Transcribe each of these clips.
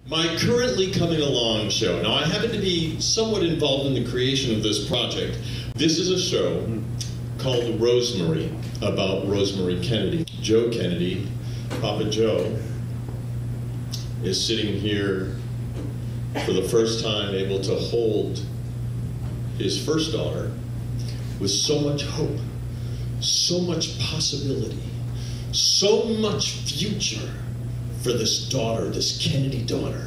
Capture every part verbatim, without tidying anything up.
My currently coming along show. Now, I happen to be somewhat involved in the creation of this project. This is a show called Rosemary, about Rosemary Kennedy. Joe Kennedy, Papa Joe, is sitting here for the first time able to hold his first daughter with so much hope, so much possibility, so much future for this daughter, this Kennedy daughter.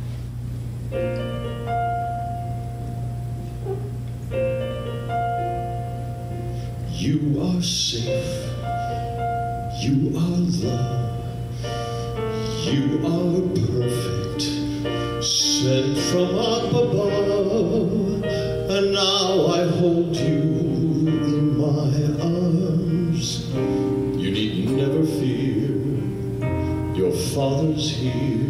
You are safe, you are loved, you are perfect, sent from up above, and now I hold you in my arms. You need never fear, your father's here.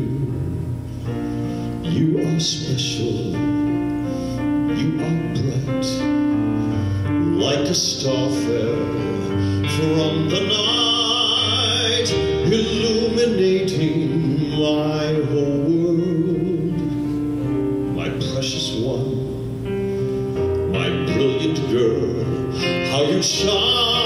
You are special, you are bright, like a star fell from the night, illuminating my whole world. My precious one, my brilliant girl, how you shine,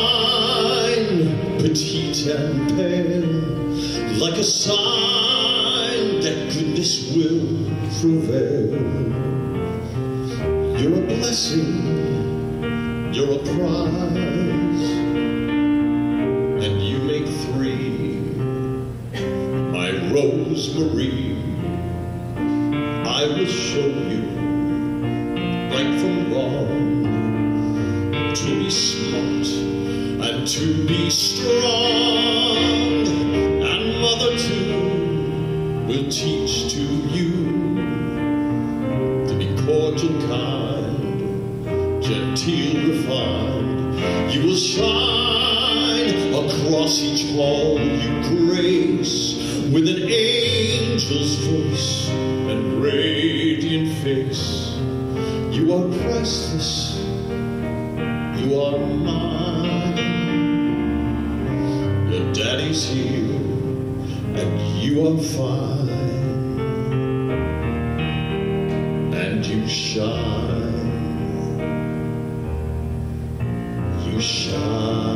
petite and pale, like a sign that goodness will prevail. You're a blessing, you're a prize, and you make three my Rosemary. I will show you right from wrong, to be smart and to be strong, and mother too will teach to you to be cordial, kind, genteel, refined. You will shine across each hall you grace with an angel's voice and radiant face. You are priceless, you are mine. Your daddy's here and you are fine, and you shine, you shine.